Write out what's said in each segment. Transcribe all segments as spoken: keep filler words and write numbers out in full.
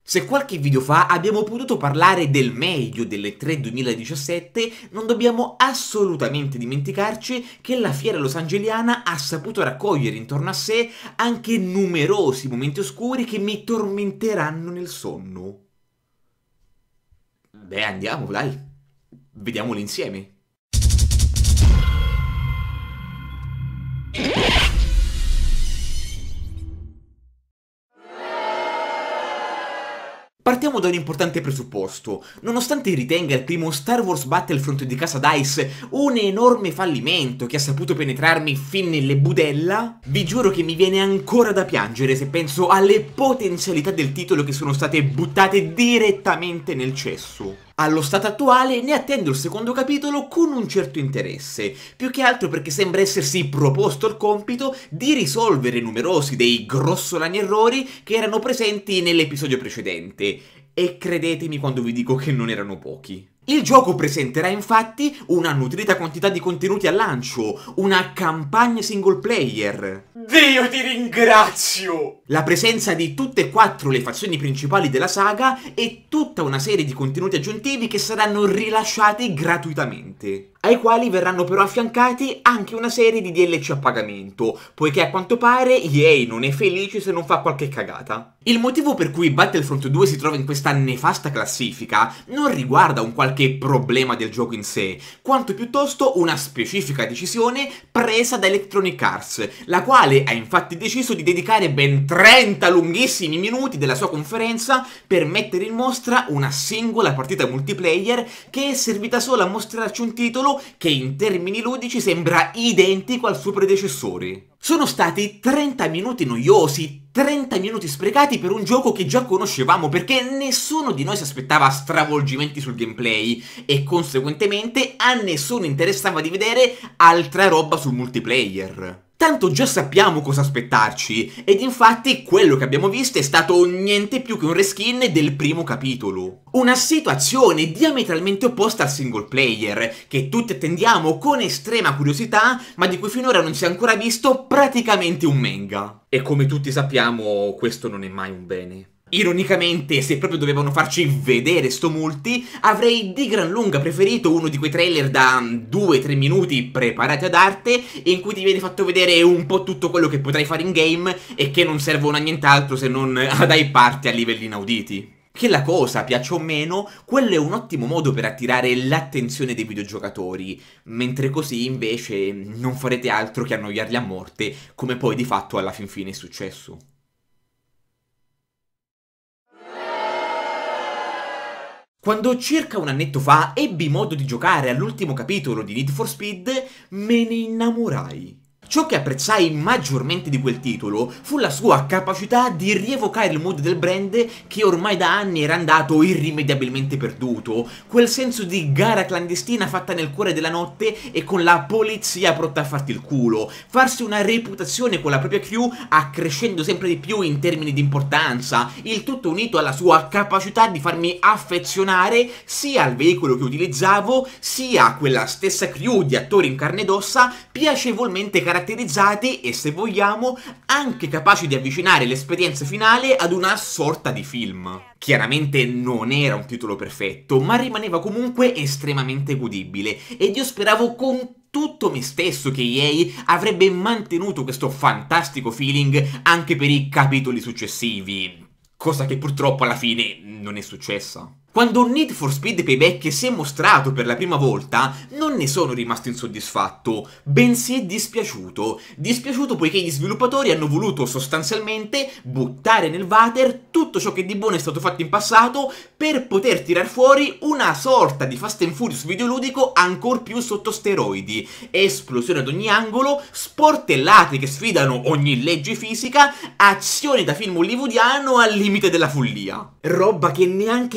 Se qualche video fa abbiamo potuto parlare del meglio delle tre duemiladiciassette, non dobbiamo assolutamente dimenticarci che la fiera losangeliana ha saputo raccogliere intorno a sé anche numerosi momenti oscuri che mi tormenteranno nel sonno. Beh, andiamo, dai. Vediamoli insieme. Partiamo da un importante presupposto. Nonostante ritenga il primo Star Wars Battlefront di casa DICE un enorme fallimento che ha saputo penetrarmi fin nelle budella, vi giuro che mi viene ancora da piangere se penso alle potenzialità del titolo che sono state buttate direttamente nel cesso. Allo stato attuale ne attendo il secondo capitolo con un certo interesse, più che altro perché sembra essersi proposto il compito di risolvere numerosi dei grossolani errori che erano presenti nell'episodio precedente, e credetemi quando vi dico che non erano pochi. Il gioco presenterà infatti una nutrita quantità di contenuti al lancio, una campagna single player. Dio ti ringrazio! La presenza di tutte e quattro le fazioni principali della saga e tutta una serie di contenuti aggiuntivi che saranno rilasciati gratuitamente, ai quali verranno però affiancati anche una serie di D L C a pagamento, poiché a quanto pare E A non è felice se non fa qualche cagata. Il motivo per cui Battlefront due si trova in questa nefasta classifica non riguarda un qualche problema del gioco in sé, quanto piuttosto una specifica decisione presa da Electronic Arts, la quale ha infatti deciso di dedicare ben trenta lunghissimi minuti della sua conferenza per mettere in mostra una singola partita multiplayer che è servita solo a mostrarci un titolo che in termini ludici sembra identico al suo predecessore. Sono stati trenta minuti noiosi, trenta minuti sprecati per un gioco che già conoscevamo, perché nessuno di noi si aspettava stravolgimenti sul gameplay e conseguentemente a nessuno interessava di vedere altra roba sul multiplayer. Tanto già sappiamo cosa aspettarci, ed infatti quello che abbiamo visto è stato niente più che un reskin del primo capitolo. Una situazione diametralmente opposta al single player, che tutti attendiamo con estrema curiosità, ma di cui finora non si è ancora visto praticamente un manga. E come tutti sappiamo, questo non è mai un bene. Ironicamente, se proprio dovevano farci vedere sto multi, avrei di gran lunga preferito uno di quei trailer da due tre minuti preparati ad arte, in cui ti viene fatto vedere un po' tutto quello che potrai fare in game e che non servono a nient'altro se non ad hyparti a livelli inauditi. Che la cosa piaccia o meno, quello è un ottimo modo per attirare l'attenzione dei videogiocatori, mentre così invece non farete altro che annoiarli a morte, come poi di fatto alla fin fine è successo. Quando circa un annetto fa ebbi modo di giocare all'ultimo capitolo di Need for Speed, me ne innamorai. Ciò che apprezzai maggiormente di quel titolo fu la sua capacità di rievocare il mood del brand che ormai da anni era andato irrimediabilmente perduto, quel senso di gara clandestina fatta nel cuore della notte e con la polizia pronta a farti il culo, farsi una reputazione con la propria crew accrescendo sempre di più in termini di importanza, il tutto unito alla sua capacità di farmi affezionare sia al veicolo che utilizzavo, sia a quella stessa crew di attori in carne ed ossa piacevolmente caratterizzati caratterizzati e, se vogliamo, anche capaci di avvicinare l'esperienza finale ad una sorta di film. Chiaramente non era un titolo perfetto, ma rimaneva comunque estremamente godibile, ed io speravo con tutto me stesso che E A avrebbe mantenuto questo fantastico feeling anche per i capitoli successivi, cosa che purtroppo alla fine non è successa. Quando Need for Speed Payback si è mostrato per la prima volta, non ne sono rimasto insoddisfatto, bensì dispiaciuto. Dispiaciuto poiché gli sviluppatori hanno voluto sostanzialmente buttare nel water tutto ciò che di buono è stato fatto in passato per poter tirar fuori una sorta di Fast and Furious videoludico ancor più sotto steroidi. Esplosioni ad ogni angolo, sportellate che sfidano ogni legge fisica, azioni da film hollywoodiano al limite della follia. Roba che neanche Michael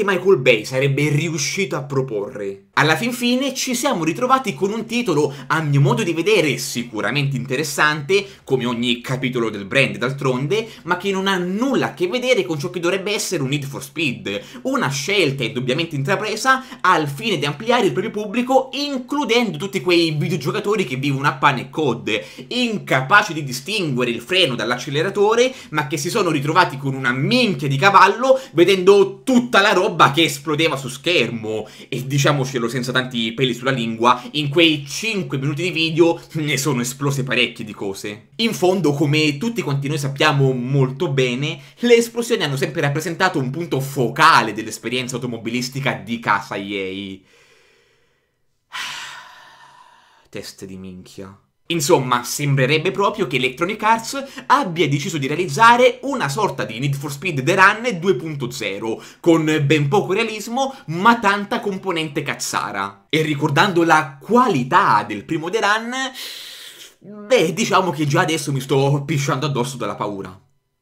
Bay sarebbe riuscito a proporre. Alla fin fine ci siamo ritrovati con un titolo, a mio modo di vedere, sicuramente interessante, come ogni capitolo del brand d'altronde, ma che non ha nulla a che vedere con ciò che dovrebbe essere un Need for Speed, una scelta indubbiamente intrapresa al fine di ampliare il proprio pubblico, includendo tutti quei videogiocatori che vivono a pane e code, incapaci di distinguere il freno dall'acceleratore, ma che si sono ritrovati con una minchia di cavallo vedendo tutta la roba che esplodeva su schermo. E diciamocelo senza tanti peli sulla lingua, in quei cinque minuti di video ne sono esplose parecchie di cose. In fondo, come tutti quanti noi sappiamo molto bene, le esplosioni hanno sempre rappresentato un punto focale dell'esperienza automobilistica di casa E A. Teste di minchia. Insomma, sembrerebbe proprio che Electronic Arts abbia deciso di realizzare una sorta di Need for Speed The Run due punto zero, con ben poco realismo, ma tanta componente cazzara. E ricordando la qualità del primo The Run, beh, diciamo che già adesso mi sto pisciando addosso dalla paura.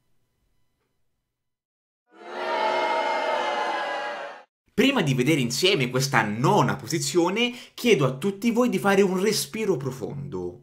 Prima di vedere insieme questa nona posizione, chiedo a tutti voi di fare un respiro profondo.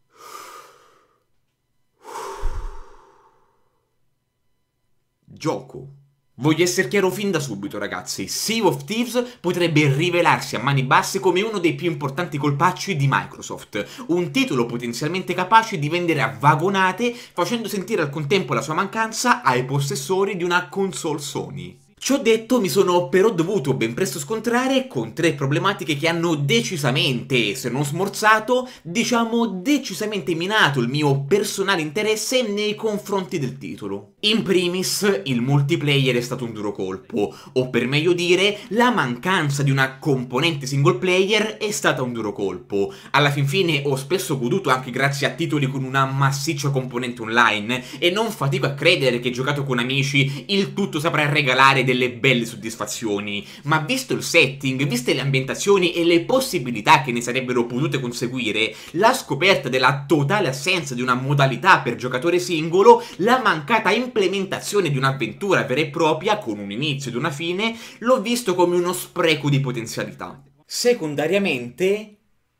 Gioco. Voglio essere chiaro fin da subito, ragazzi, Sea of Thieves potrebbe rivelarsi a mani basse come uno dei più importanti colpacci di Microsoft, un titolo potenzialmente capace di vendere a vagonate, facendo sentire al contempo la sua mancanza ai possessori di una console Sony. Ciò detto, mi sono però dovuto ben presto scontrare con tre problematiche che hanno decisamente, se non smorzato, diciamo decisamente minato il mio personale interesse nei confronti del titolo. In primis, il multiplayer è stato un duro colpo, o per meglio dire, la mancanza di una componente single player è stata un duro colpo. Alla fin fine ho spesso goduto anche grazie a titoli con una massiccia componente online, e non fatico a credere che giocato con amici il tutto saprà regalare delle belle soddisfazioni, ma visto il setting, viste le ambientazioni e le possibilità che ne sarebbero potute conseguire, la scoperta della totale assenza di una modalità per giocatore singolo, la mancata implementazione di un'avventura vera e propria con un inizio ed una fine, l'ho visto come uno spreco di potenzialità. Secondariamente,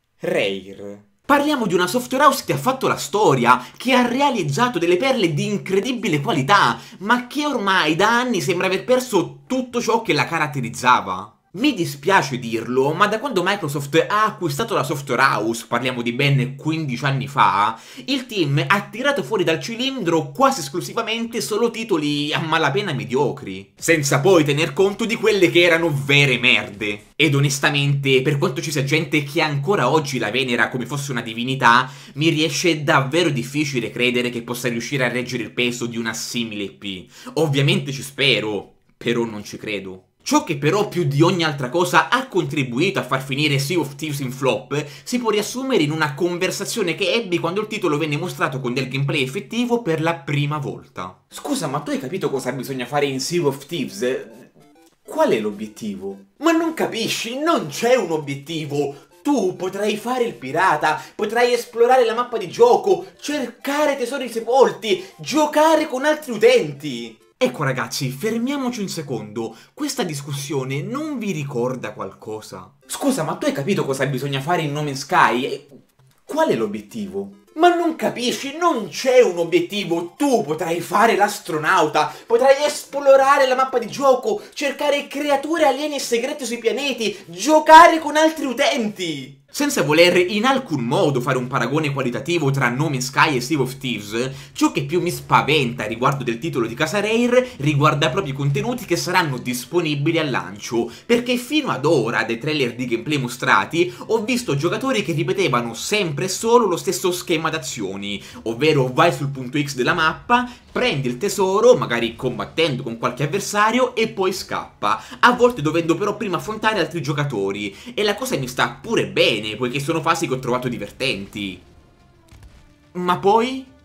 Rare. Parliamo di una software house che ha fatto la storia, che ha realizzato delle perle di incredibile qualità, ma che ormai da anni sembra aver perso tutto ciò che la caratterizzava. Mi dispiace dirlo, ma da quando Microsoft ha acquistato la software house, parliamo di ben quindici anni fa, il team ha tirato fuori dal cilindro quasi esclusivamente solo titoli a malapena mediocri, senza poi tener conto di quelle che erano vere merde. Ed onestamente, per quanto ci sia gente che ancora oggi la venera come fosse una divinità, mi riesce davvero difficile credere che possa riuscire a reggere il peso di una simile I P. Ovviamente ci spero, però non ci credo. Ciò che però più di ogni altra cosa ha contribuito a far finire Sea of Thieves in flop si può riassumere in una conversazione che ebbi quando il titolo venne mostrato con del gameplay effettivo per la prima volta. Scusa, ma tu hai capito cosa bisogna fare in Sea of Thieves? Qual è l'obiettivo? Ma non capisci? Non c'è un obiettivo! Tu potrai fare il pirata, potrai esplorare la mappa di gioco, cercare tesori sepolti, giocare con altri utenti! Ecco ragazzi, fermiamoci un secondo, questa discussione non vi ricorda qualcosa? Scusa, ma tu hai capito cosa bisogna fare in No Man's Sky? Qual è l'obiettivo? Ma non capisci? Non c'è un obiettivo! Tu potrai fare l'astronauta, potrai esplorare la mappa di gioco, cercare creature aliene e segrete sui pianeti, giocare con altri utenti! Senza voler in alcun modo fare un paragone qualitativo tra No Man's Sky e Sea of Thieves, ciò che più mi spaventa riguardo del titolo di casa Rare riguarda proprio i contenuti che saranno disponibili al lancio, perché fino ad ora, dai trailer di gameplay mostrati, ho visto giocatori che ripetevano sempre e solo lo stesso schema d'azioni, ovvero vai sul punto X della mappa, prendi il tesoro, magari combattendo con qualche avversario, e poi scappa, a volte dovendo però prima affrontare altri giocatori, e la cosa mi sta pure bene, poiché sono fasi che ho trovato divertenti. Ma poi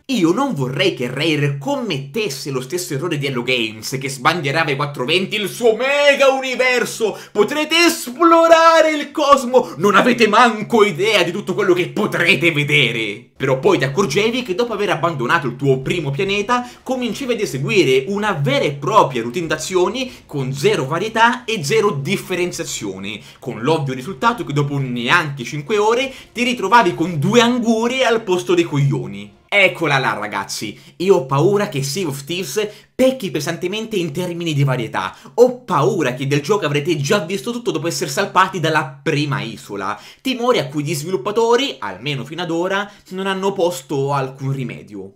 Io non vorrei che Rare commettesse lo stesso errore di Hello Games, che sbandierava ai quattrocentoventi il suo mega universo. Potrete esplorare il cosmo, non avete manco idea di tutto quello che potrete vedere. Però poi ti accorgevi che dopo aver abbandonato il tuo primo pianeta, cominciavi ad eseguire una vera e propria routine d'azioni con zero varietà e zero differenziazione, con l'ovvio risultato che dopo neanche cinque ore ti ritrovavi con due angurie al posto dei coglioni. Eccola là ragazzi, io ho paura che Sea of Thieves pecchi pesantemente in termini di varietà. Ho paura che del gioco avrete già visto tutto dopo essere salpati dalla prima isola. Timori a cui gli sviluppatori, almeno fino ad ora, non hanno posto alcun rimedio.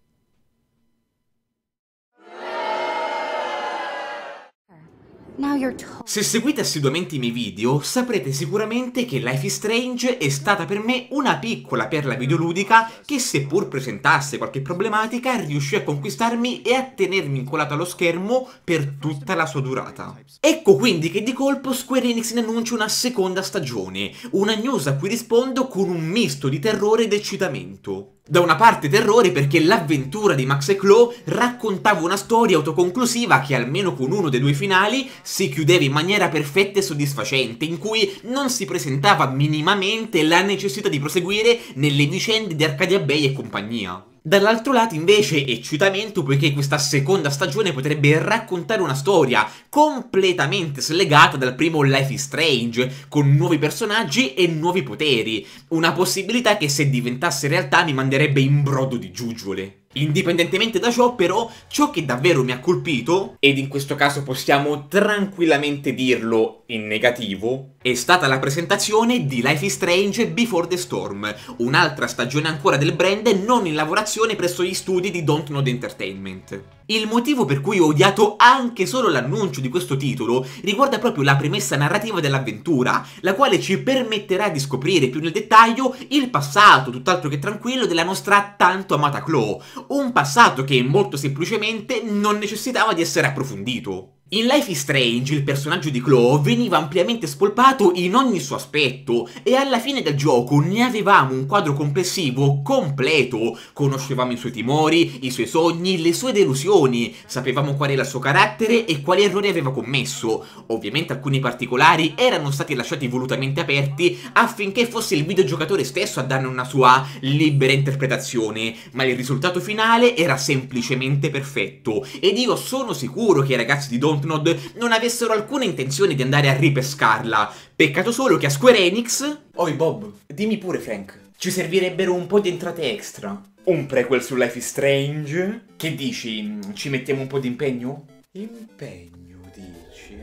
Se seguite assiduamente i miei video, saprete sicuramente che Life is Strange è stata per me una piccola perla videoludica che, seppur presentasse qualche problematica, riuscì a conquistarmi e a tenermi incollato allo schermo per tutta la sua durata. Ecco quindi che di colpo Square Enix ne annuncia una seconda stagione, una news a cui rispondo con un misto di terrore ed eccitamento. Da una parte terrore perché l'avventura di Max e Chloe raccontava una storia autoconclusiva che almeno con uno dei due finali si chiudeva in maniera perfetta e soddisfacente, in cui non si presentava minimamente la necessità di proseguire nelle vicende di Arcadia Bay e compagnia. Dall'altro lato invece eccitamento poiché questa seconda stagione potrebbe raccontare una storia completamente slegata dal primo Life is Strange, con nuovi personaggi e nuovi poteri, una possibilità che se diventasse realtà mi manderebbe in brodo di giuggiole. Indipendentemente da ciò, però, ciò che davvero mi ha colpito, ed in questo caso possiamo tranquillamente dirlo in negativo, è stata la presentazione di Life is Strange Before the Storm, un'altra stagione ancora del brand non in lavorazione presso gli studi di Dontnod Entertainment. Il motivo per cui ho odiato anche solo l'annuncio di questo titolo riguarda proprio la premessa narrativa dell'avventura, la quale ci permetterà di scoprire più nel dettaglio il passato tutt'altro che tranquillo della nostra tanto amata Chloe, un passato che molto semplicemente non necessitava di essere approfondito. In Life is Strange il personaggio di Chloe veniva ampiamente spolpato in ogni suo aspetto e alla fine del gioco ne avevamo un quadro complessivo completo, conoscevamo i suoi timori, i suoi sogni, le sue delusioni, sapevamo qual era il suo carattere e quali errori aveva commesso. Ovviamente alcuni particolari erano stati lasciati volutamente aperti affinché fosse il videogiocatore stesso a darne una sua libera interpretazione, ma il risultato finale era semplicemente perfetto ed io sono sicuro che i ragazzi di Dontnod non avessero alcuna intenzione di andare a ripescarla. Peccato solo che a Square Enix... Oi Bob, dimmi pure Frank, ci servirebbero un po' di entrate extra. Un prequel su Life is Strange? Che dici, ci mettiamo un po' di impegno? Impegno, dici,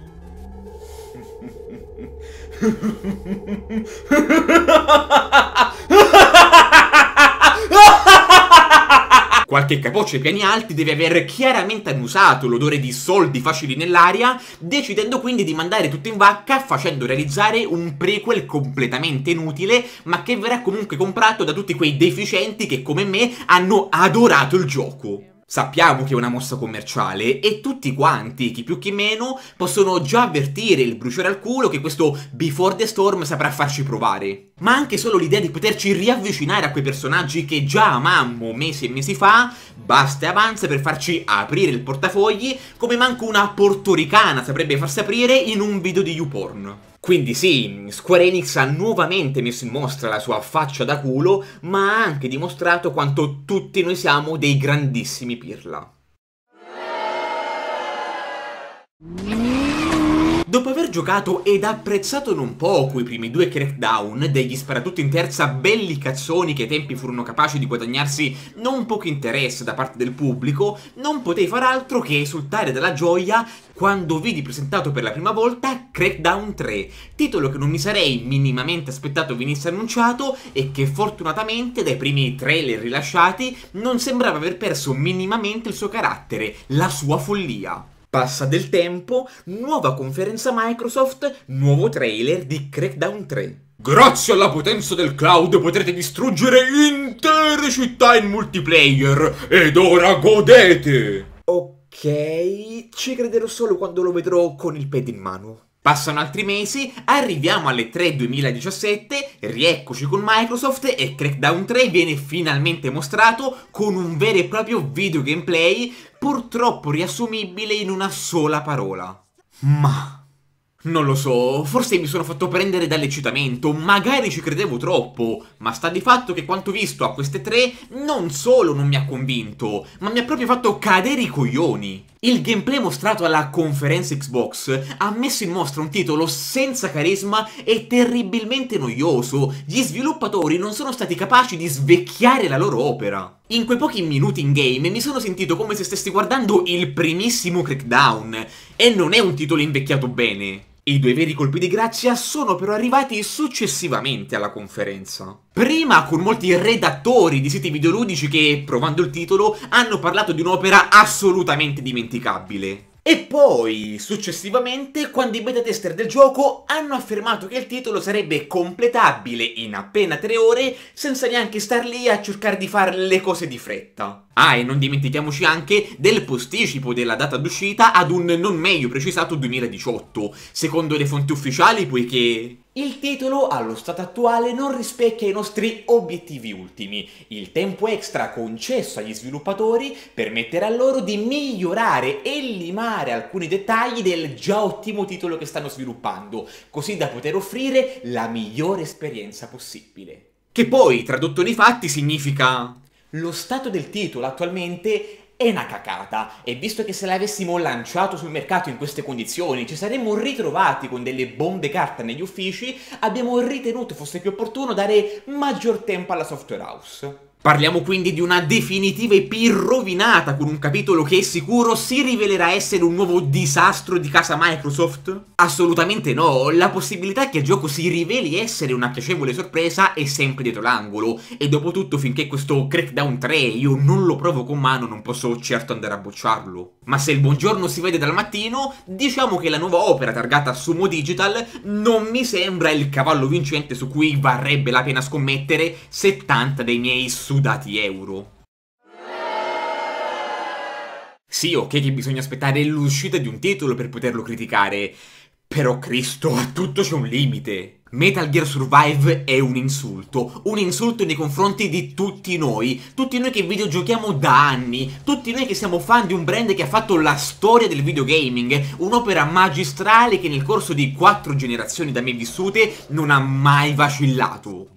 Qualche capoccia ai piani alti deve aver chiaramente annusato l'odore di soldi facili nell'aria, decidendo quindi di mandare tutto in vacca facendo realizzare un prequel completamente inutile, ma che verrà comunque comprato da tutti quei deficienti che come me hanno adorato il gioco. Sappiamo che è una mossa commerciale e tutti quanti, chi più chi meno, possono già avvertire il bruciore al culo che questo Before the Storm saprà farci provare. Ma anche solo l'idea di poterci riavvicinare a quei personaggi che già amammo mesi e mesi fa, basta e avanza per farci aprire il portafogli come manco una portoricana saprebbe farsi aprire in un video di YouPorn. Quindi sì, Square Enix ha nuovamente messo in mostra la sua faccia da culo, ma ha anche dimostrato quanto tutti noi siamo dei grandissimi pirla. Dopo aver giocato ed apprezzato non poco i primi due Crackdown, degli sparatutto in terza belli cazzoni che ai tempi furono capaci di guadagnarsi non poco interesse da parte del pubblico, non potei far altro che esultare dalla gioia quando vidi presentato per la prima volta Crackdown tre, titolo che non mi sarei minimamente aspettato venisse annunciato e che fortunatamente dai primi trailer rilasciati non sembrava aver perso minimamente il suo carattere, la sua follia. Passa del tempo, nuova conferenza Microsoft, nuovo trailer di Crackdown tre. Grazie alla potenza del cloud potrete distruggere intere città in multiplayer ed ora godete! Ok, ci crederò solo quando lo vedrò con il pad in mano. Passano altri mesi, arriviamo alle tre duemiladiciassette, rieccoci con Microsoft e Crackdown tre viene finalmente mostrato con un vero e proprio video gameplay, purtroppo riassumibile in una sola parola. Ma... non lo so, forse mi sono fatto prendere dall'eccitamento, magari ci credevo troppo, ma sta di fatto che quanto visto a queste tre non solo non mi ha convinto, ma mi ha proprio fatto cadere i coglioni. Il gameplay mostrato alla conferenza Xbox ha messo in mostra un titolo senza carisma e terribilmente noioso. Gli sviluppatori non sono stati capaci di svecchiare la loro opera. In quei pochi minuti in game mi sono sentito come se stessi guardando il primissimo Crackdown, e non è un titolo invecchiato bene. I due veri colpi di grazia sono però arrivati successivamente alla conferenza. Prima con molti redattori di siti videoludici che, provando il titolo, hanno parlato di un'opera assolutamente dimenticabile. E poi, successivamente, quando i beta tester del gioco hanno affermato che il titolo sarebbe completabile in appena tre ore senza neanche star lì a cercare di fare le cose di fretta. Ah, e non dimentichiamoci anche del posticipo della data d'uscita ad un non meglio precisato duemiladiciotto, secondo le fonti ufficiali, poiché... il titolo, allo stato attuale, non rispecchia i nostri obiettivi ultimi. Il tempo extra concesso agli sviluppatori permetterà loro di migliorare e limare alcuni dettagli del già ottimo titolo che stanno sviluppando, così da poter offrire la migliore esperienza possibile. Che poi, tradotto nei fatti, significa... lo stato del titolo attualmente è una cacata, e visto che se l'avessimo lanciato sul mercato in queste condizioni ci saremmo ritrovati con delle bombe carta negli uffici, abbiamo ritenuto fosse più opportuno dare maggior tempo alla software house. Parliamo quindi di una definitiva I P rovinata, con un capitolo che è sicuro si rivelerà essere un nuovo disastro di casa Microsoft? Assolutamente no, la possibilità che il gioco si riveli essere una piacevole sorpresa è sempre dietro l'angolo, e dopotutto finché questo Crackdown tre io non lo provo con mano non posso certo andare a bocciarlo. Ma se il buongiorno si vede dal mattino, diciamo che la nuova opera targata Sumo Digital non mi sembra il cavallo vincente su cui varrebbe la pena scommettere settanta dei miei sudati euro. Sì, ok che bisogna aspettare l'uscita di un titolo per poterlo criticare, però Cristo, a tutto c'è un limite. Metal Gear Survive è un insulto, un insulto nei confronti di tutti noi, tutti noi che videogiochiamo da anni, tutti noi che siamo fan di un brand che ha fatto la storia del videogaming, un'opera magistrale che nel corso di quattro generazioni da me vissute non ha mai vacillato.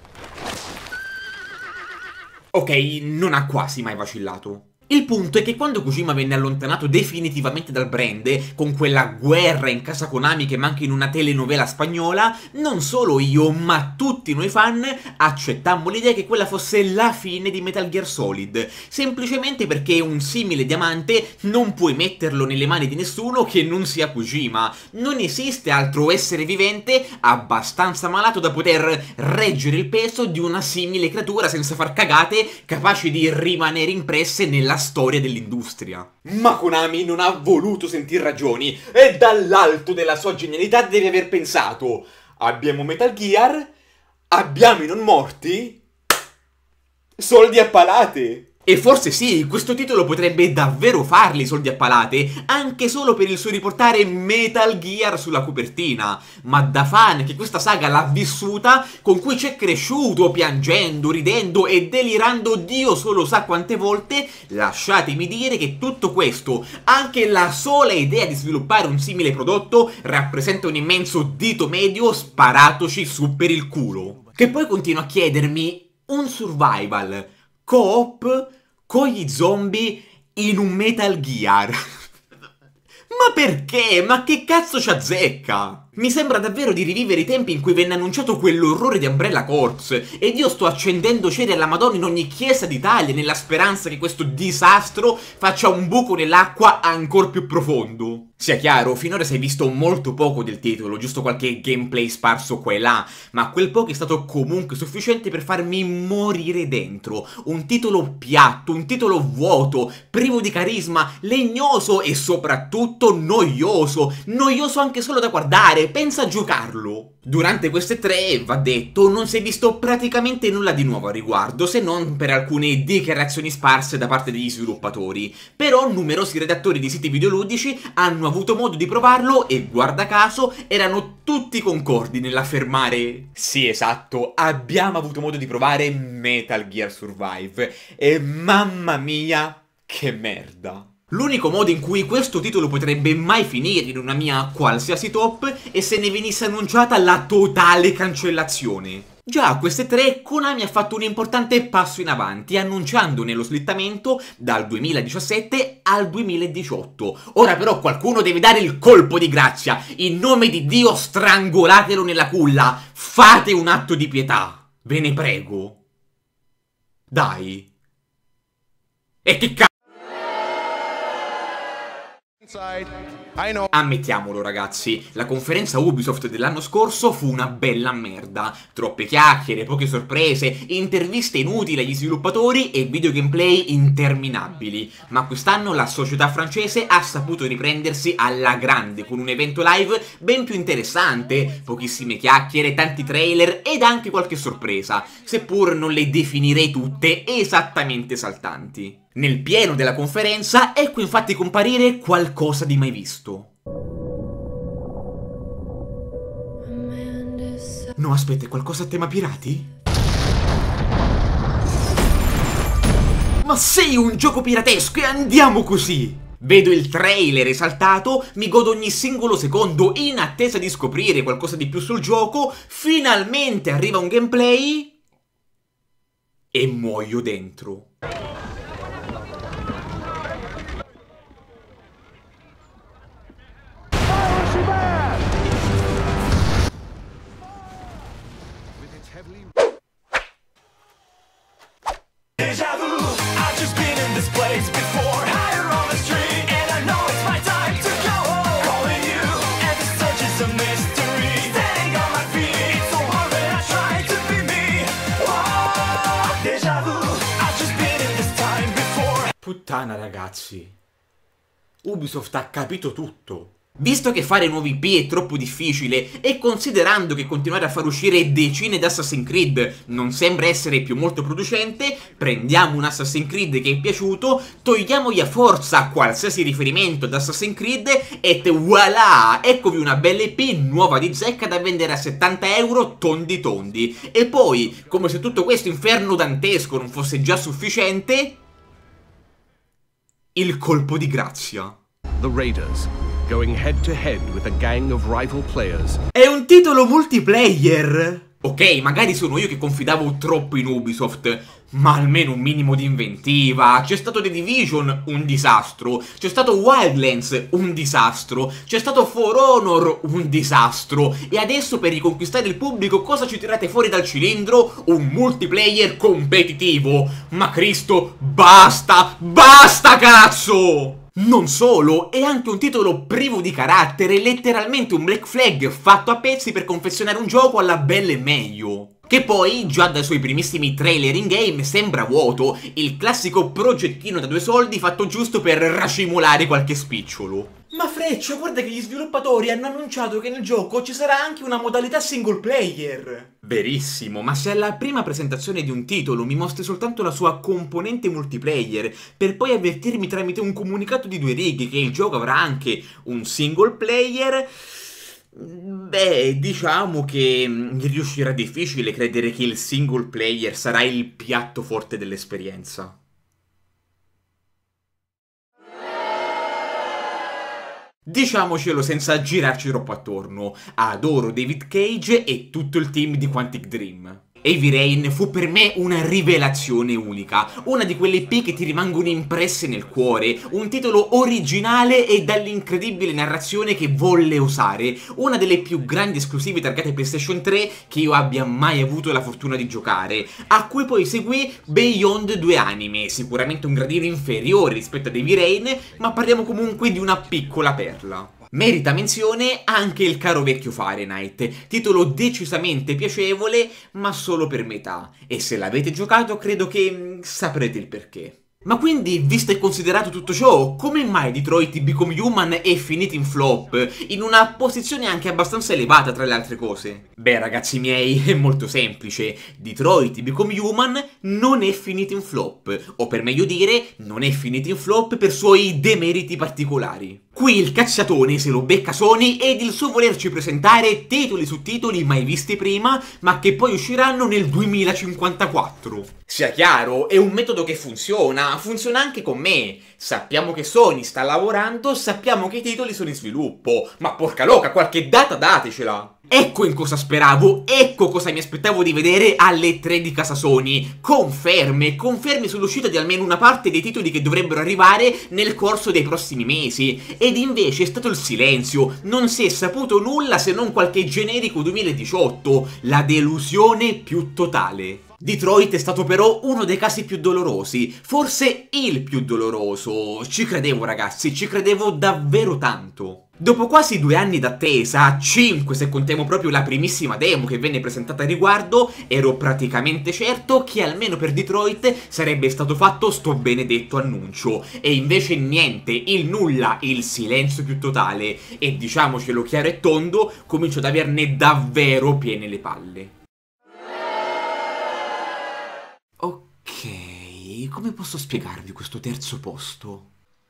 Ok, non ha quasi mai vacillato. Il punto è che quando Kojima venne allontanato definitivamente dal brand, con quella guerra in casa Konami che manca in una telenovela spagnola, non solo io, ma tutti noi fan accettammo l'idea che quella fosse la fine di Metal Gear Solid, semplicemente perché un simile diamante non puoi metterlo nelle mani di nessuno che non sia Kojima. Non esiste altro essere vivente abbastanza malato da poter reggere il peso di una simile creatura senza far cagate, capaci di rimanere impresse nella storia dell'industria. Ma Konami non ha voluto sentir ragioni e dall'alto della sua genialità deve aver pensato: abbiamo Metal Gear, abbiamo i non morti, soldi a palate. E forse sì, questo titolo potrebbe davvero farli soldi a palate, anche solo per il suo riportare Metal Gear sulla copertina. Ma da fan che questa saga l'ha vissuta, con cui c'è cresciuto, piangendo, ridendo e delirando Dio solo sa quante volte, lasciatemi dire che tutto questo, anche la sola idea di sviluppare un simile prodotto, rappresenta un immenso dito medio sparatoci su per il culo. Che poi continuo a chiedermi, un survival co-op con gli zombie in un Metal Gear? Ma perché? Ma che cazzo ci azzecca? Mi sembra davvero di rivivere i tempi in cui venne annunciato quell'orrore di Umbrella Corps, ed io sto accendendo ceri alla Madonna in ogni chiesa d'Italia nella speranza che questo disastro faccia un buco nell'acqua ancora più profondo. Sia chiaro, finora si è visto molto poco del titolo, giusto qualche gameplay sparso qua e là, ma quel poco è stato comunque sufficiente per farmi morire dentro. Un titolo piatto, un titolo vuoto, privo di carisma, legnoso e soprattutto noioso. Noioso anche solo da guardare, e pensa a giocarlo. Durante queste tre, va detto, non si è visto praticamente nulla di nuovo a riguardo, se non per alcune dichiarazioni sparse da parte degli sviluppatori. Però numerosi redattori di siti videoludici hanno avuto modo di provarlo e, guarda caso, erano tutti concordi nell'affermare: sì, esatto, abbiamo avuto modo di provare Metal Gear Survive e mamma mia, che merda. L'unico modo in cui questo titolo potrebbe mai finire in una mia qualsiasi top è se ne venisse annunciata la totale cancellazione. Già a queste tre Konami ha fatto un importante passo in avanti, annunciandone lo slittamento dal duemiladiciassette al duemiladiciotto. Ora però qualcuno deve dare il colpo di grazia. In nome di Dio, strangolatelo nella culla. Fate un atto di pietà. Ve ne prego. Dai. E che cazzo? Ammettiamolo ragazzi, la conferenza Ubisoft dell'anno scorso fu una bella merda. Troppe chiacchiere, poche sorprese, interviste inutili agli sviluppatori e video gameplay interminabili. Ma quest'anno la società francese ha saputo riprendersi alla grande con un evento live ben più interessante, pochissime chiacchiere, tanti trailer ed anche qualche sorpresa, seppur non le definirei tutte esattamente esaltanti. Nel pieno della conferenza ecco infatti comparire qualcosa di mai visto. No, aspetta, è qualcosa a tema pirati? Ma sei un gioco piratesco e andiamo così! Vedo il trailer esaltato, mi godo ogni singolo secondo in attesa di scoprire qualcosa di più sul gioco, finalmente arriva un gameplay e muoio dentro. Puttana ragazzi, Ubisoft ha capito tutto. Visto che fare nuovi I P è troppo difficile e considerando che continuare a far uscire decine di Assassin's Creed non sembra essere più molto producente, prendiamo un Assassin's Creed che è piaciuto, togliamogli a forza qualsiasi riferimento ad Assassin's Creed e voilà, eccovi una bella I P nuova di zecca da vendere a settanta euro tondi tondi. E poi, come se tutto questo inferno dantesco non fosse già sufficiente, il colpo di grazia. The Raiders, going head to head with a gang of rival players. È un titolo multiplayer! Ok, magari sono io che confidavo troppo in Ubisoft, ma almeno un minimo di inventiva. C'è stato The Division, un disastro. C'è stato Wildlands, un disastro. C'è stato For Honor, un disastro. E adesso per riconquistare il pubblico cosa ci tirate fuori dal cilindro? Un multiplayer competitivo. Ma Cristo, basta, basta cazzo! Non solo, è anche un titolo privo di carattere, letteralmente un Black Flag fatto a pezzi per confezionare un gioco alla belle e meglio. Che poi, già dai suoi primissimi trailer in game, sembra vuoto, il classico progettino da due soldi fatto giusto per racimolare qualche spicciolo. Ma Freccio, guarda che gli sviluppatori hanno annunciato che nel gioco ci sarà anche una modalità single player. Verissimo, ma se alla prima presentazione di un titolo mi mostri soltanto la sua componente multiplayer, per poi avvertirmi tramite un comunicato di due righe che il gioco avrà anche un single player, beh, diciamo che mi riuscirà difficile credere che il single player sarà il piatto forte dell'esperienza. Diciamocelo senza girarci troppo attorno, adoro David Cage e tutto il team di Quantic Dream. Heavy Rain fu per me una rivelazione unica, una di quelle I P che ti rimangono impresse nel cuore, un titolo originale e dall'incredibile narrazione che volle osare, una delle più grandi esclusive targate PlayStation tre che io abbia mai avuto la fortuna di giocare, a cui poi seguì Beyond due anime, sicuramente un gradino inferiore rispetto a Heavy Rain, ma parliamo comunque di una piccola perla. Merita menzione anche il caro vecchio Fahrenheit, titolo decisamente piacevole, ma solo per metà, e se l'avete giocato credo che saprete il perché. Ma quindi, visto e considerato tutto ciò, come mai Detroit Become Human è finito in flop, in una posizione anche abbastanza elevata tra le altre cose? Beh ragazzi miei, è molto semplice, Detroit Become Human non è finito in flop, o per meglio dire, non è finito in flop per suoi demeriti particolari. Qui il cacciatone se lo becca Sony ed il suo volerci presentare titoli su titoli mai visti prima, ma che poi usciranno nel duemilacinquantaquattro. Sia chiaro, è un metodo che funziona, funziona anche con me. Sappiamo che Sony sta lavorando, sappiamo che i titoli sono in sviluppo, ma porca loca, qualche data datecela! Ecco in cosa speravo, ecco cosa mi aspettavo di vedere alle tre di casa Sony. Conferme, conferme sull'uscita di almeno una parte dei titoli che dovrebbero arrivare nel corso dei prossimi mesi. Ed invece è stato il silenzio, non si è saputo nulla se non qualche generico duemiladiciotto, la delusione più totale. Detroit è stato però uno dei casi più dolorosi, forse il più doloroso. Ci credevo ragazzi, ci credevo davvero tanto. Dopo quasi due anni d'attesa, cinque se contiamo proprio la primissima demo che venne presentata a riguardo, ero praticamente certo che almeno per Detroit sarebbe stato fatto sto benedetto annuncio. E invece niente, il nulla, il silenzio più totale. E diciamocelo chiaro e tondo, comincio ad averne davvero piene le palle. Ok, come posso spiegarvi questo terzo posto?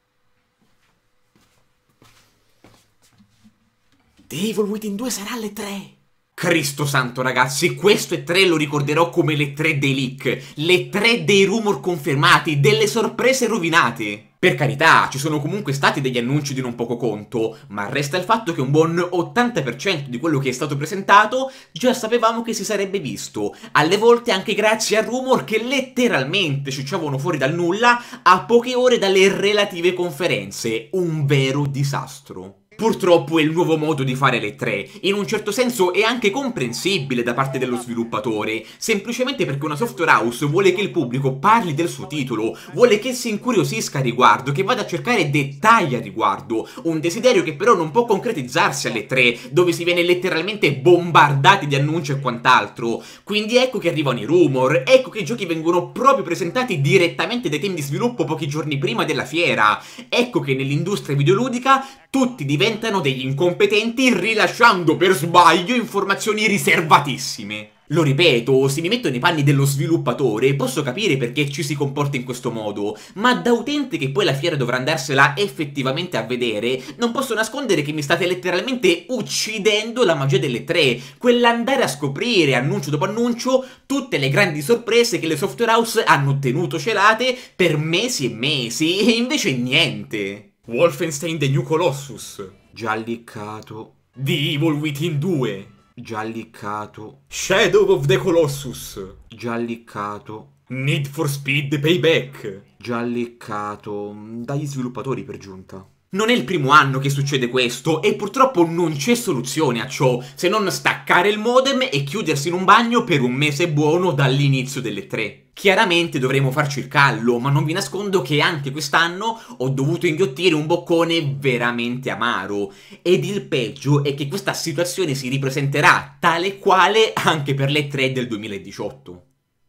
Devil Within due sarà alle tre! Cristo santo ragazzi, questo E tre lo ricorderò come le tre dei leak, le tre dei rumor confermati, delle sorprese rovinate. Per carità, ci sono comunque stati degli annunci di non poco conto, ma resta il fatto che un buon ottanta per cento di quello che è stato presentato già sapevamo che si sarebbe visto, alle volte anche grazie a rumor che letteralmente ciucciavano fuori dal nulla a poche ore dalle relative conferenze, un vero disastro. Purtroppo è il nuovo modo di fare le tre, in un certo senso è anche comprensibile da parte dello sviluppatore, semplicemente perché una software house vuole che il pubblico parli del suo titolo, vuole che si incuriosisca a riguardo, che vada a cercare dettagli a riguardo, un desiderio che però non può concretizzarsi alle tre, dove si viene letteralmente bombardati di annunci e quant'altro. Quindi ecco che arrivano i rumor, ecco che i giochi vengono proprio presentati direttamente dai team di sviluppo pochi giorni prima della fiera, ecco che nell'industria videoludica tutti diventano degli incompetenti rilasciando per sbaglio informazioni riservatissime. Lo ripeto, se mi metto nei panni dello sviluppatore posso capire perché ci si comporta in questo modo, ma da utente che poi la fiera dovrà andarsela effettivamente a vedere, non posso nascondere che mi state letteralmente uccidendo la magia delle tre, quell'andare a scoprire annuncio dopo annuncio tutte le grandi sorprese che le software house hanno tenuto celate per mesi e mesi, e invece niente. Wolfenstein The New Colossus, già liccato. Devil Within due, già liccato. Shadow of the Colossus, già liccato. Need for Speed Payback, già liccato dagli sviluppatori per giunta. Non è il primo anno che succede questo e purtroppo non c'è soluzione a ciò se non staccare il modem e chiudersi in un bagno per un mese buono dall'inizio delle tre. Chiaramente dovremo farci il callo, ma non vi nascondo che anche quest'anno ho dovuto inghiottire un boccone veramente amaro. Ed il peggio è che questa situazione si ripresenterà tale quale anche per le tre del duemiladiciotto.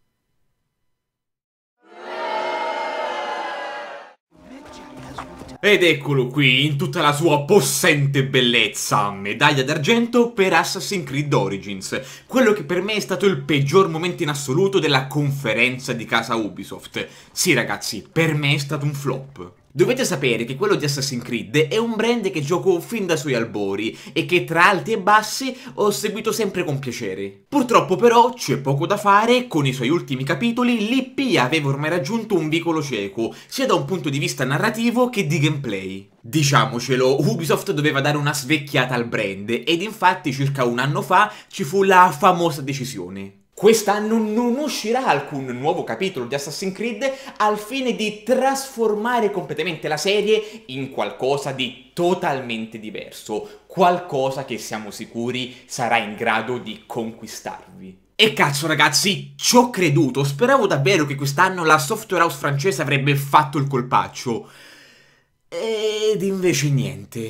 Ed eccolo qui, in tutta la sua possente bellezza, medaglia d'argento per Assassin's Creed Origins, quello che per me è stato il peggior momento in assoluto della conferenza di casa Ubisoft. Sì ragazzi, per me è stato un flop. Dovete sapere che quello di Assassin's Creed è un brand che gioco fin da suoi albori e che tra alti e bassi ho seguito sempre con piacere. Purtroppo però c'è poco da fare, con i suoi ultimi capitoli l'I P aveva ormai raggiunto un vicolo cieco, sia da un punto di vista narrativo che di gameplay. Diciamocelo, Ubisoft doveva dare una svecchiata al brand ed infatti circa un anno fa ci fu la famosa decisione. Quest'anno non uscirà alcun nuovo capitolo di Assassin's Creed al fine di trasformare completamente la serie in qualcosa di totalmente diverso, qualcosa che siamo sicuri sarà in grado di conquistarvi. E cazzo ragazzi, ci ho creduto, speravo davvero che quest'anno la software house francese avrebbe fatto il colpaccio. Ed invece niente.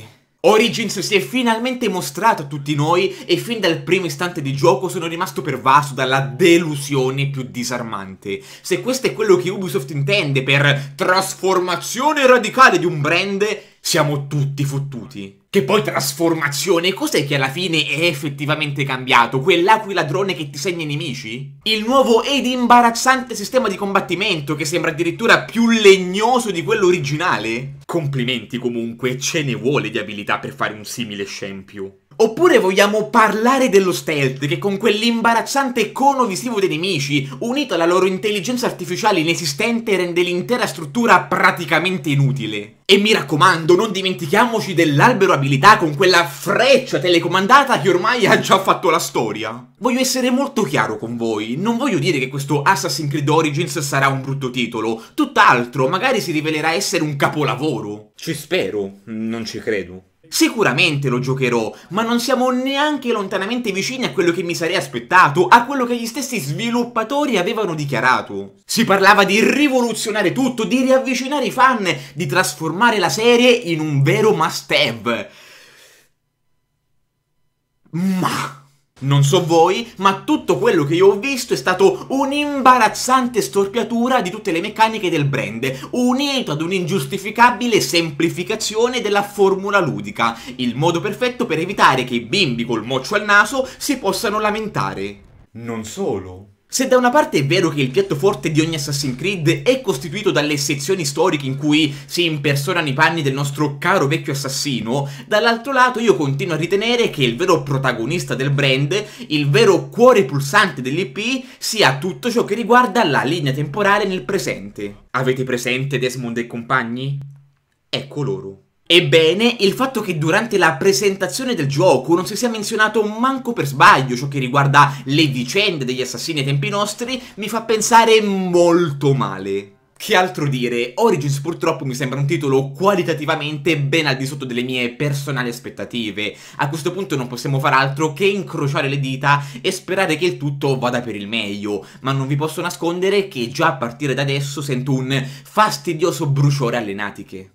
Origins si è finalmente mostrato a tutti noi e fin dal primo istante di gioco sono rimasto pervaso dalla delusione più disarmante. Se questo è quello che Ubisoft intende per trasformazione radicale di un brand, siamo tutti fottuti. Che poi trasformazione, cos'è che alla fine è effettivamente cambiato? Quell'aquiladrone che ti segna i nemici? Il nuovo ed imbarazzante sistema di combattimento che sembra addirittura più legnoso di quello originale? Complimenti comunque, ce ne vuole di abilità per fare un simile scempio. Oppure vogliamo parlare dello stealth, che con quell'imbarazzante cono visivo dei nemici, unito alla loro intelligenza artificiale inesistente, rende l'intera struttura praticamente inutile. E mi raccomando, non dimentichiamoci dell'albero abilità con quella freccia telecomandata che ormai ha già fatto la storia. Voglio essere molto chiaro con voi, non voglio dire che questo Assassin's Creed Origins sarà un brutto titolo, tutt'altro, magari si rivelerà essere un capolavoro. Ci spero, non ci credo. Sicuramente lo giocherò, ma non siamo neanche lontanamente vicini a quello che mi sarei aspettato, a quello che gli stessi sviluppatori avevano dichiarato. Si parlava di rivoluzionare tutto, di riavvicinare i fan, di trasformare la serie in un vero must-have. Ma... non so voi, ma tutto quello che io ho visto è stato un'imbarazzante storpiatura di tutte le meccaniche del brand, unito ad un'ingiustificabile semplificazione della formula ludica, il modo perfetto per evitare che i bimbi col moccio al naso si possano lamentare. Non solo. Se da una parte è vero che il piatto forte di ogni Assassin's Creed è costituito dalle sezioni storiche in cui si impersonano i panni del nostro caro vecchio assassino, dall'altro lato io continuo a ritenere che il vero protagonista del brand, il vero cuore pulsante dell'I P, sia tutto ciò che riguarda la linea temporale nel presente. Avete presente Desmond e compagni? Ecco loro. Ebbene, il fatto che durante la presentazione del gioco non si sia menzionato manco per sbaglio ciò che riguarda le vicende degli assassini ai tempi nostri mi fa pensare molto male. Che altro dire, Origins purtroppo mi sembra un titolo qualitativamente ben al di sotto delle mie personali aspettative. A questo punto non possiamo far altro che incrociare le dita e sperare che il tutto vada per il meglio, ma non vi posso nascondere che già a partire da adesso sento un fastidioso bruciore alle natiche.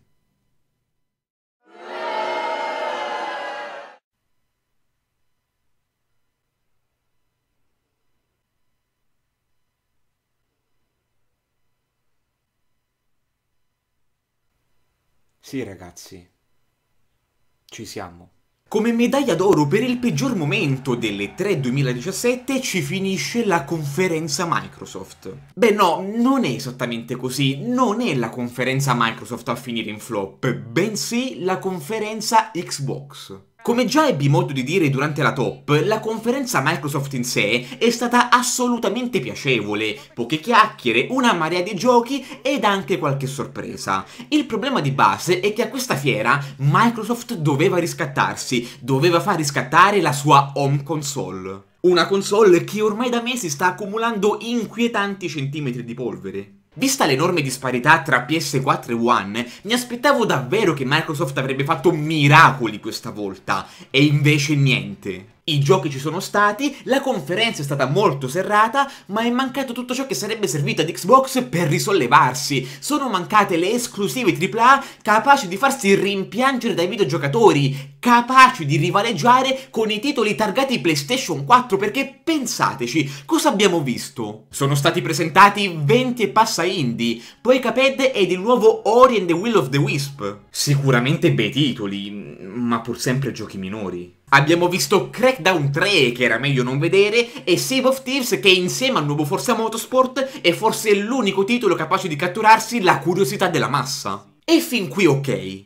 Sì ragazzi, ci siamo. Come medaglia d'oro per il peggior momento delle tre duemiladiciassette ci finisce la conferenza Microsoft. Beh no, non è esattamente così, non è la conferenza Microsoft a finire in flop, bensì la conferenza Xbox. Come già ebbi modo di dire durante la top, la conferenza Microsoft in sé è stata assolutamente piacevole, poche chiacchiere, una marea di giochi ed anche qualche sorpresa. Il problema di base è che a questa fiera Microsoft doveva riscattarsi, doveva far riscattare la sua home console. Una console che ormai da mesi sta accumulando inquietanti centimetri di polvere. Vista l'enorme disparità tra P S quattro e One, mi aspettavo davvero che Microsoft avrebbe fatto miracoli questa volta, e invece niente. I giochi ci sono stati, la conferenza è stata molto serrata, ma è mancato tutto ciò che sarebbe servito ad Xbox per risollevarsi. Sono mancate le esclusive tripla A capaci di farsi rimpiangere dai videogiocatori, capaci di rivaleggiare con i titoli targati PlayStation quattro, perché pensateci, cosa abbiamo visto? Sono stati presentati venti e passa indie, poi Cuphead ed il nuovo Ori and the Will of the Wisp. Sicuramente bei titoli, ma pur sempre giochi minori. Abbiamo visto Crackdown tre, che era meglio non vedere, e Sea of Thieves, che insieme al nuovo Forza Motorsport è forse l'unico titolo capace di catturarsi la curiosità della massa. E fin qui ok.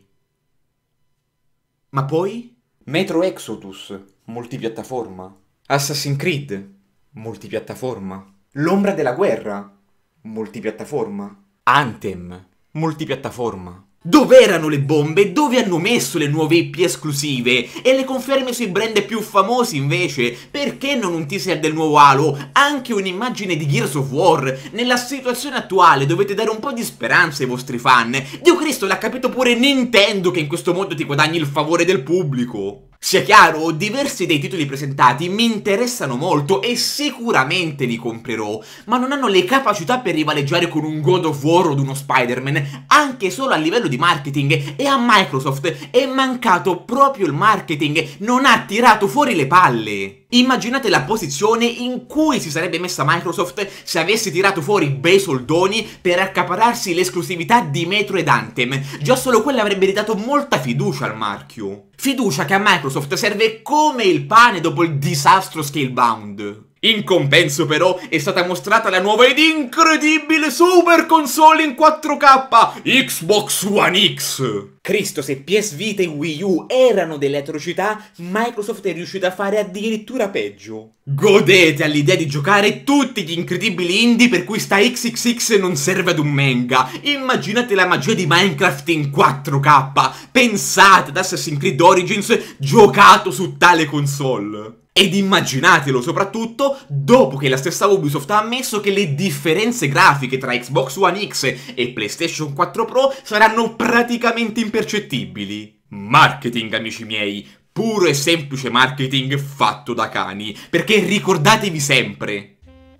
Ma poi? Metro Exodus, multipiattaforma. Assassin's Creed, multipiattaforma. L'ombra della guerra, multipiattaforma. Anthem, multipiattaforma. Dov'erano le bombe? Dove hanno messo le nuove I P esclusive? E le conferme sui brand più famosi invece? Perché non un teaser del nuovo Halo? Anche un'immagine di Gears of War? Nella situazione attuale dovete dare un po' di speranza ai vostri fan. Dio Cristo, l'ha capito pure Nintendo che in questo modo ti guadagni il favore del pubblico. Sia chiaro, diversi dei titoli presentati mi interessano molto e sicuramente li comprerò, ma non hanno le capacità per rivaleggiare con un God of War o uno Spider-Man, anche solo a livello di marketing, e a Microsoft è mancato proprio il marketing, non ha tirato fuori le palle. Immaginate la posizione in cui si sarebbe messa Microsoft se avesse tirato fuori bei soldoni per accaparrarsi l'esclusività di Metro ed Anthem. Già solo quello avrebbe ridato molta fiducia al marchio. Fiducia che a Microsoft serve come il pane dopo il disastro Scalebound. In compenso però è stata mostrata la nuova ed incredibile super console in quattro K, Xbox One X. Cristo, se P S Vita e Wii U erano delle atrocità, Microsoft è riuscita a fare addirittura peggio. Godete all'idea di giocare tutti gli incredibili indie per cui sta X X X non serve ad un manga. Immaginate la magia di Minecraft in quattro K. Pensate ad Assassin's Creed Origins giocato su tale console. Ed immaginatelo soprattutto dopo che la stessa Ubisoft ha ammesso che le differenze grafiche tra Xbox One X e PlayStation quattro Pro saranno praticamente impercettibili. Marketing, amici miei, puro e semplice marketing fatto da cani, perché ricordatevi sempre: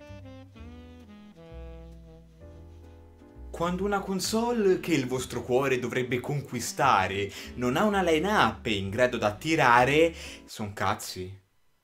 quando una console che il vostro cuore dovrebbe conquistare non ha una line-up in grado da attirare, son cazzi.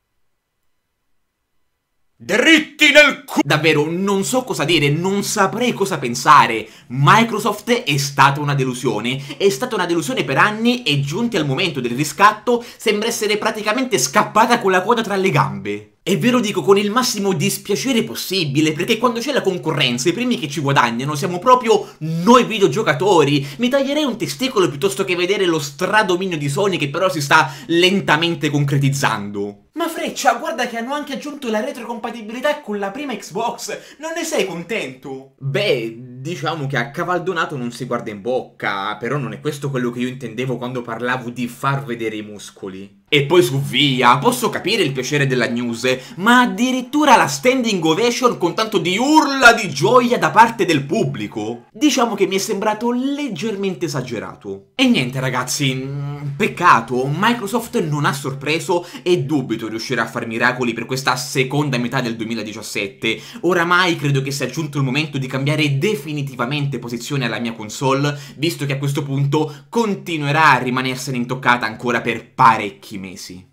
Dritti nel cu... Davvero, non so cosa dire, non saprei cosa pensare. Microsoft è stata una delusione, è stata una delusione per anni e giunti al momento del riscatto sembra essere praticamente scappata con la coda tra le gambe. E ve lo dico con il massimo dispiacere possibile, perché quando c'è la concorrenza i primi che ci guadagnano siamo proprio noi videogiocatori. Mi taglierei un testicolo piuttosto che vedere lo stradominio di Sony che però si sta lentamente concretizzando. Ma Freccia, guarda che hanno anche aggiunto la retrocompatibilità con la prima Xbox, non ne sei contento? Beh, diciamo che a cavaldonato non si guarda in bocca, però non è questo quello che io intendevo quando parlavo di far vedere i muscoli. E poi su via, posso capire il piacere della news, ma addirittura la standing ovation con tanto di urla di gioia da parte del pubblico? Diciamo che mi è sembrato leggermente esagerato. E niente ragazzi, peccato, Microsoft non ha sorpreso e dubito riuscirà a fare miracoli per questa seconda metà del duemiladiciassette. Oramai credo che sia giunto il momento di cambiare definitivamente posizione alla mia console, visto che a questo punto continuerà a rimanersene intoccata ancora per parecchi mesi.